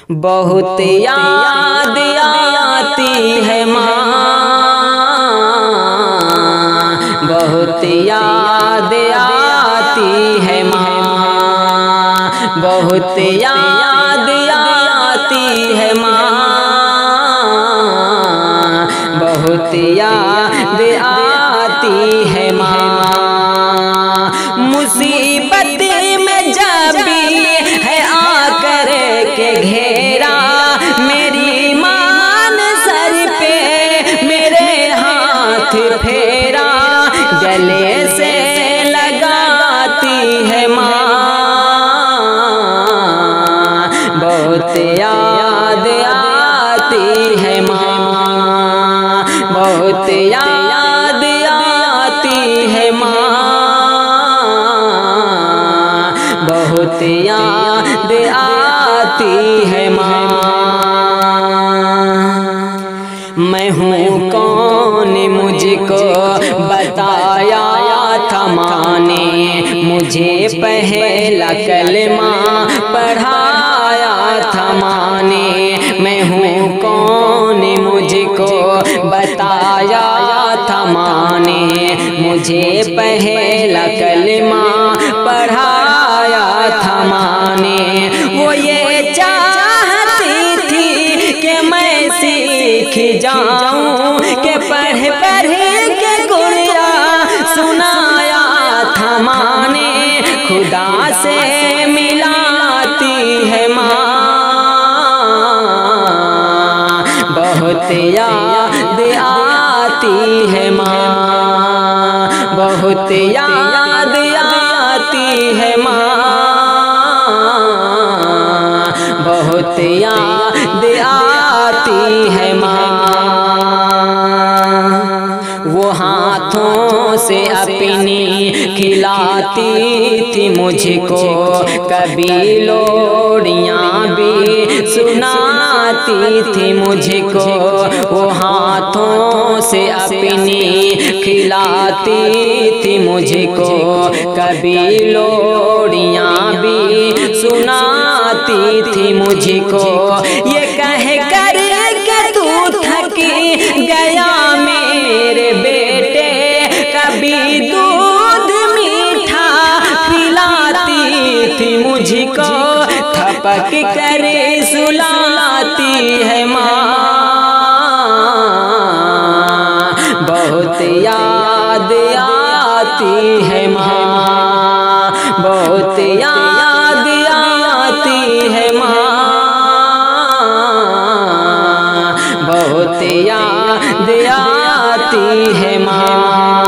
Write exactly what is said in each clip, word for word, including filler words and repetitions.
بہت یاد آتی ہے ماں، بہت یاد آتی ہے ماں، بہت یاد آتی ہے ماں، بہت یاد آتی ہے ماں۔ مصیبت میں جب بھی ہے آ کر کے گھیرا، میری ماں نے سر پہ میرے ہاتھ پھیرا، گلے سے لگاتی ہے ماں، بہت یاد آتی ہے ماں، بہت یاد آتی ہے ماں، بہت یاد آتی ہے ماں۔ میں ہوں کون مجھ کو بتایا تھا ماں نے، مجھے پہلا کلمہ پڑھایا تھا ماں نے، میں ہوں کون مجھ کو بتایا تھا ماں نے، مجھے پہلا کلمہ پڑھایا تھا ماں نے۔ وہ یہ چاہتی تھی کہ میں سیکھ جاؤں، کہ پڑھ پڑھ کے قرآن سنایا تھا ماں نے، خدا سے ملاتی ہے ماں، بہت یاد آتی ہے ماں، بہت یاد آتی ہے ماں، بہت یاد آتی ہے ماں۔ وہ ہاتھوں سے اپنی کھلاتی تھی مجھ کو، کبھی لوریاں بھی سناتی تھی مجھ کو، وہ ہاتھوں سے اپنی کھلاتی تھی مجھ کو، کبھی لوریاں بھی سناتی تھی مجھ کو، یہ کہہ کر کہ تو تھک گیا میرے بیٹے، کبھی دودھ میٹھا پلاتی تھی مجھ کو، تھپک کر سلاتی ہے ماں، بہت یاد آتی ہے ماں، بہت یاد آتی ہے ماں، بہت یاد آتی ہے ماں۔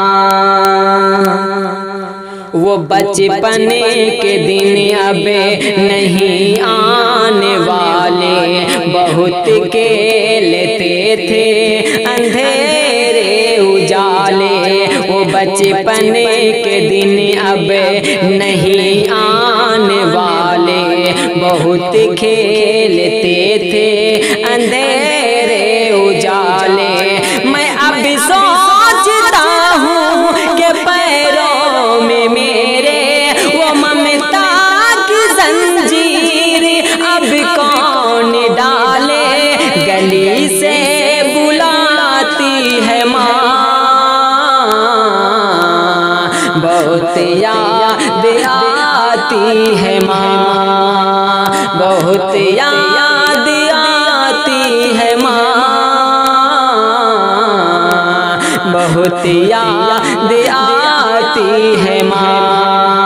وہ بچپن کے دن اب نہیں آنے والے، بہت کھیلتے تھے اندھیرے اجالے، وہ بچپن کے دن اب نہیں آنے والے، بہت کھیلتے تھے اندھیرے اجالے۔ میں اب سوچتا ہوں کہ پیروں میں میرے وہ ممتا کی زنجیر اب کون ڈالے، گلی سے بلاتی ہے ماں، بہت یاد آتی ہے ماں، بہت یاد آتی ہے ماں، بہت یاد آتی ہے ماں۔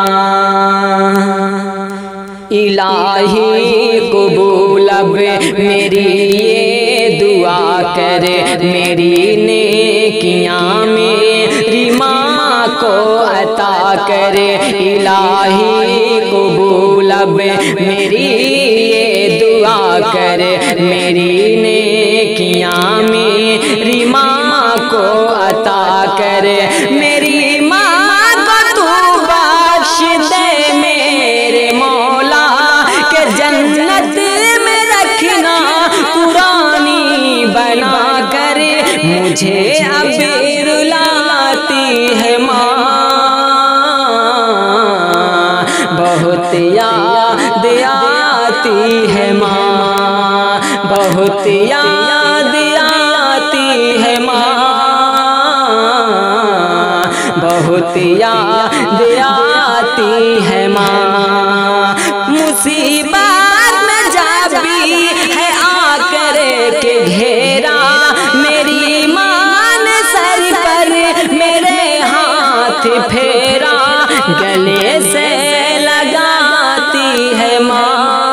الہی قبول اب میری یہ دعا کر، میری نیکیاں میری ماں کو عطا کر، الہی قبول اب میری یہ دعا کر، میری نیکیاں میری ماں کو عطا کر، میری ماں کو تو بخش دے میرے مولا، کہ جنت میں رکھنا پرانی بنا کر، مجھے اب رلاتی ہے ماں، بہت یاد آتی ہے ماں۔ بہت یاد آتی ہے ماں، بہت یاد آتی ہے ماں، مصیبت میں جب بھی ہے آ کر کے گھیرا، میری ماں نے سر پر میرے ہاتھ پھیرا، گلے سے لگاتی ہے ماں،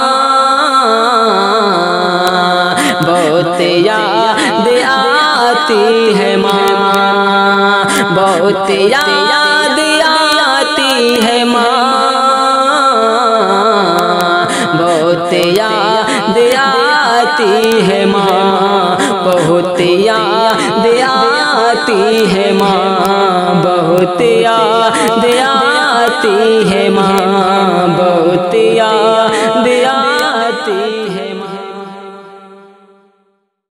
بہت یاد آتی ہے ماں، بہت یاد آتی ہے ماں، بہت یاد آتی ہے ماں، بہت یاد آتی ہے ماں، بہت یاد آتی ہے ماں، بہت یاد آتی